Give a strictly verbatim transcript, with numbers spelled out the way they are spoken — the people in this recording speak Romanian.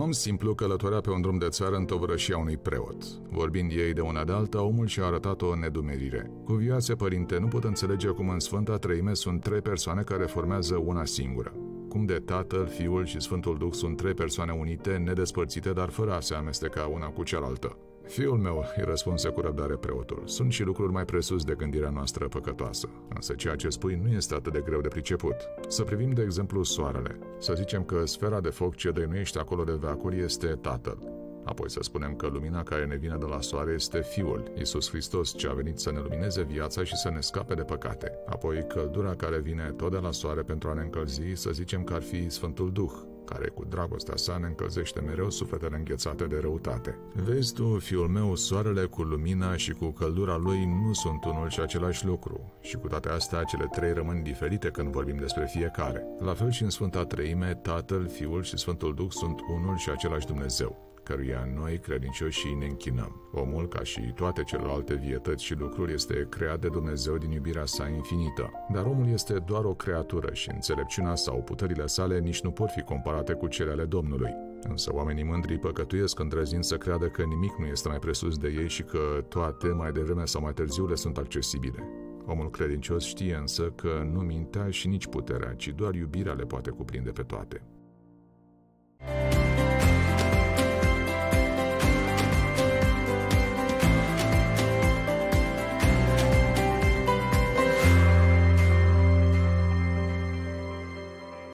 om simplu călătorea pe un drum de țară în tovărășia unui preot. Vorbind ei de una de alta, omul și-a arătat o nedumerire. Cuvioase, părinte, nu pot înțelege cum în Sfânta Treime sunt trei persoane care formează una singură. Cum de Tatăl, Fiul și Sfântul Duh sunt trei persoane unite, nedespărțite, dar fără a se amesteca una cu cealaltă. Fiul meu, îi răspunse cu răbdare preotul, sunt și lucruri mai presus de gândirea noastră păcătoasă. Însă ceea ce spui nu este atât de greu de priceput. Să privim, de exemplu, soarele. Să zicem că sfera de foc ce dăinuiește acolo de veacuri este Tatăl. Apoi să spunem că lumina care ne vine de la soare este Fiul, Iisus Hristos, ce a venit să ne lumineze viața și să ne scape de păcate. Apoi căldura care vine tot de la soare pentru a ne încălzi, să zicem că ar fi Sfântul Duh, care cu dragostea sa ne încălzește mereu sufletele înghețate de răutate. Vezi tu, fiul meu, soarele cu lumina și cu căldura lui nu sunt unul și același lucru. Și cu toate astea, cele trei rămân diferite când vorbim despre fiecare. La fel și în Sfânta Treime, Tatăl, Fiul și Sfântul Duh sunt unul și același Dumnezeu, căruia noi, credincioșii, ne închinăm. Omul, ca și toate celelalte vietăți și lucruri, este creat de Dumnezeu din iubirea sa infinită. Dar omul este doar o creatură și înțelepciunea sau puterile sale nici nu pot fi comparate cu cele ale Domnului. Însă oamenii mândri păcătuiesc îndrăznind să creadă că nimic nu este mai presus de ei și că toate, mai devreme sau mai târziu, le sunt accesibile. Omul credincios știe însă că nu mintea și nici puterea, ci doar iubirea le poate cuprinde pe toate.